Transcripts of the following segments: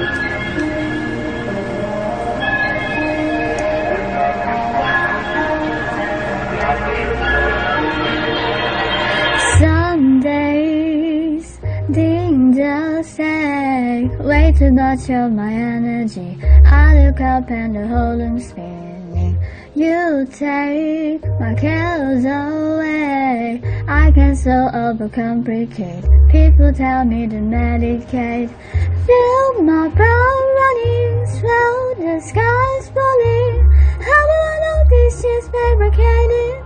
Some days danger say way too much of my energy. I look up and the whole room's spinning. You take my cares away. I can so overcomplicate. People tell me to medicate. Feel my blood running slow, the sky's falling. How do I know this is fabricated?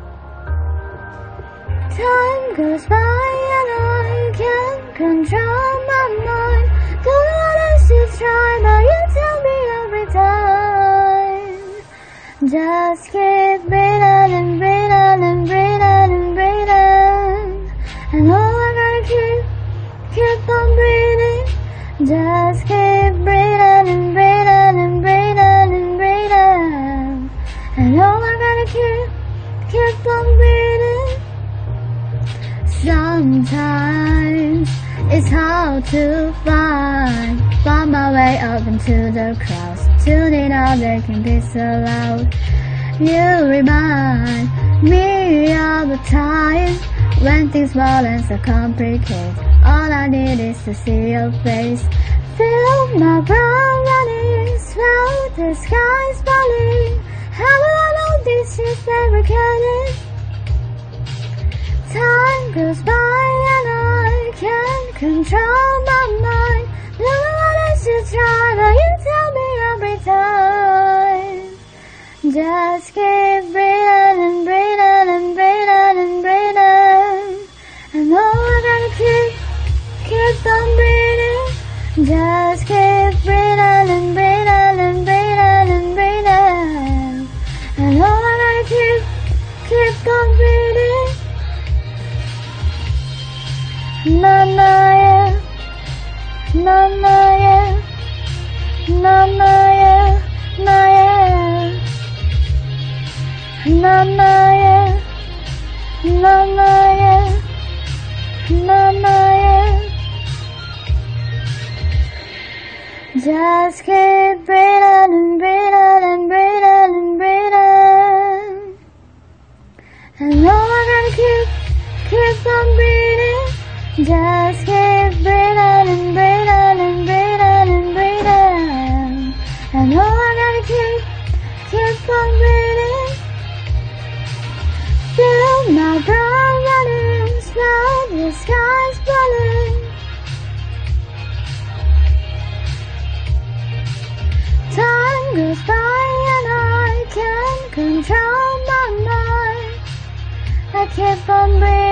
Time goes by and I can't control my mind. Don't know what else to try, but you tell me every time. Just keep breathing and breathing and breathing and breathing. And all I gotta keep on breathing. Just keep breathing and breathing and breathing and breathing. And all I gotta keep on breathing. Sometimes it's hard to find my way up into the crowds. Tuning out, they can be so loud. You remind me of a time when things fall and so complicated. All I need is to see your face. Feel my blood running slow, the sky's falling. How do I know this is fabricated? Time goes by and I can't control my mind. Don't know what else to try, but you tell me every time. Just keep breathing and breathing and breathing and breathing. And all I gotta keep on breathing. Just keep breathing and breathing and breathing and breathing. And all I gotta keep on breathing. Mama, yeah, mama, yeah, mama, yeah, mama, yeah, mama, yeah, mama, yeah. Just keep breathing and breathing and breathing and breathing. And all I gotta keep on breathing. Just keep breathing and breathing and breathing and breathing. And all I gotta keep on breathing. Feel my blood running slow, the sky's falling. Time goes by and I can't control my mind. I keep on breathing.